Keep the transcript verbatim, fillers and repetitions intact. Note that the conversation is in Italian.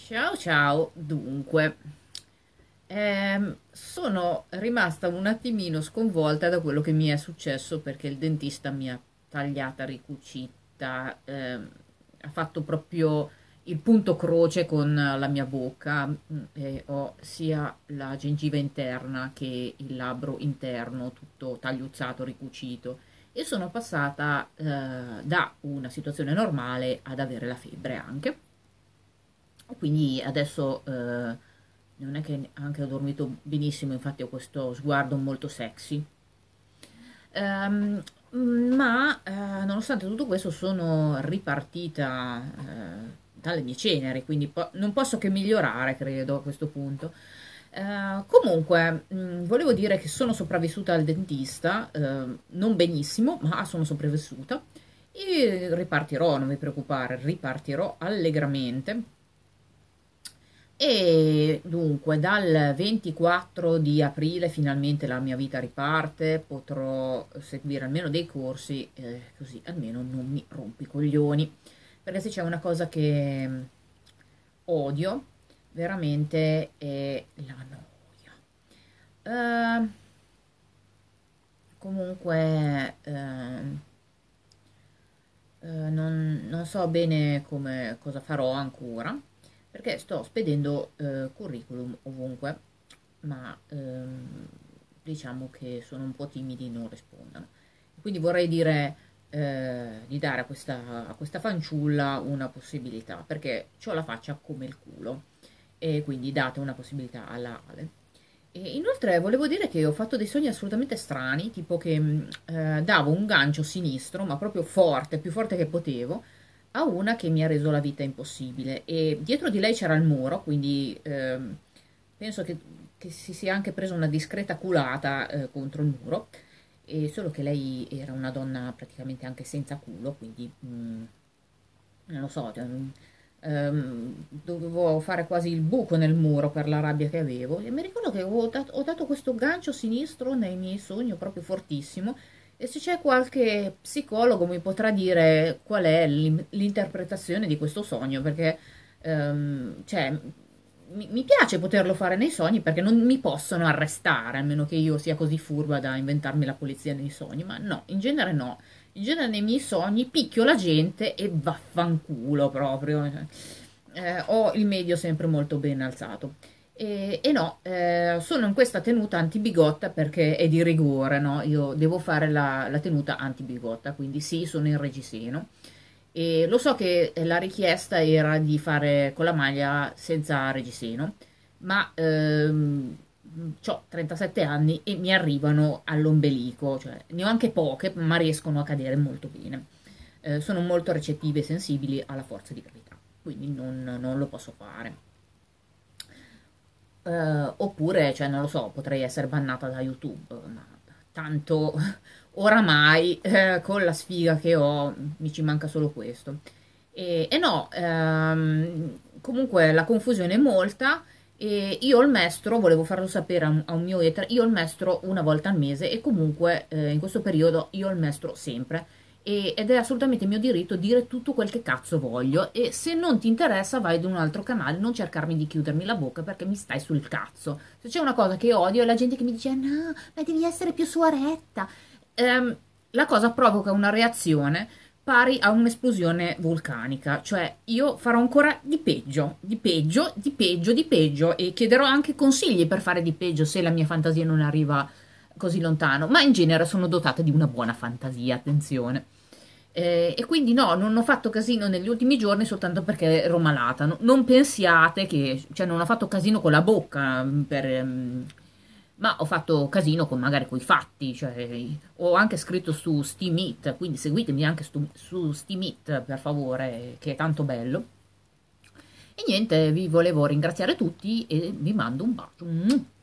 Ciao ciao, dunque, ehm, sono rimasta un attimino sconvolta da quello che mi è successo perché il dentista mi ha tagliata, ricucita, ehm, ha fatto proprio il punto croce con la mia bocca, mm, e ho sia la gengiva interna che il labbro interno tutto tagliuzzato, ricucito e sono passata, eh, da una situazione normale ad avere la febbre anche. Quindi adesso eh, non è che anche ho dormito benissimo, infatti ho questo sguardo molto sexy. Ehm, ma eh, nonostante tutto questo sono ripartita eh, dalle mie ceneri, quindi po- non posso che migliorare, credo, a questo punto. Eh, comunque, mh, volevo dire che sono sopravvissuta al dentista, eh, non benissimo, ma sono sopravvissuta e ripartirò, non vi preoccupare, ripartirò allegramente. E dunque, dal ventiquattro di aprile finalmente la mia vita riparte, potrò seguire almeno dei corsi, eh, così almeno non mi rompi i coglioni. Perché se c'è una cosa che mm, odio, veramente è la noia. Eh, comunque, ehm, eh, non, non so bene come, cosa farò ancora, perché sto spedendo eh, curriculum ovunque, ma ehm, diciamo che sono un po' timidi, non rispondono. Quindi vorrei dire eh, di dare a questa, a questa fanciulla una possibilità, perché ho la faccia come il culo, e quindi date una possibilità alla Ale. E inoltre volevo dire che ho fatto dei sogni assolutamente strani, tipo che mh, eh, davo un gancio sinistro, ma proprio forte, più forte che potevo, a una che mi ha reso la vita impossibile. E dietro di lei c'era il muro, quindi ehm, penso che, che si sia anche preso una discreta culata eh, contro il muro, e solo che lei era una donna praticamente anche senza culo, quindi mh, non lo so, cioè, ehm, dovevo fare quasi il buco nel muro per la rabbia che avevo e mi ricordo che ho dato, ho dato questo gancio sinistro nei miei sogni proprio fortissimo e se c'è qualche psicologo mi potrà dire qual è l'im- l'interpretazione di questo sogno perché ehm, cioè, mi, mi piace poterlo fare nei sogni perché non mi possono arrestare a meno che io sia così furba da inventarmi la polizia nei sogni, ma no, in genere no. In genere nei miei sogni picchio la gente e vaffanculo proprio. Eh, ho il medio sempre molto ben alzato. E, e no, eh, sono in questa tenuta antibigotta perché è di rigore, no? Io devo fare la, la tenuta antibigotta, quindi sì, sono in reggiseno. E lo so che la richiesta era di fare con la maglia senza reggiseno, ma ehm, ho trentasette anni e mi arrivano all'ombelico, cioè ne ho anche poche, ma riescono a cadere molto bene. Eh, sono molto recettive e sensibili alla forza di gravità, quindi non, non lo posso fare. Eh, oppure, cioè, non lo so, potrei essere bannata da YouTube, ma tanto oramai eh, con la sfiga che ho mi ci manca solo questo. E, e no, ehm, comunque la confusione è molta e io ho il mestro, volevo farlo sapere a un, a un mio eter, io ho il mestro una volta al mese e comunque eh, in questo periodo io ho il mestro sempre e- ed è assolutamente mio diritto dire tutto quel che cazzo voglio e se non ti interessa vai ad un altro canale, non cercarmi di chiudermi la bocca perché mi stai sul cazzo. Se c'è una cosa che odio è la gente che mi dice no, ma devi essere più suaretta. Ehm, la cosa provoca una reazione pari a un'esplosione vulcanica, cioè io farò ancora di peggio, di peggio, di peggio, di peggio e chiederò anche consigli per fare di peggio se la mia fantasia non arriva così lontano, ma in genere sono dotata di una buona fantasia, attenzione. Eh, e quindi no, non ho fatto casino negli ultimi giorni soltanto perché ero malata. No- non pensiate che, cioè non ho fatto casino con la bocca, mm, per, ehm, ma ho fatto casino con magari con i fatti. Cioè, ho anche scritto su Steamit, quindi seguitemi anche su, su Steamit per favore, che è tanto bello. E niente, vi volevo ringraziare tutti e vi mando un bacio.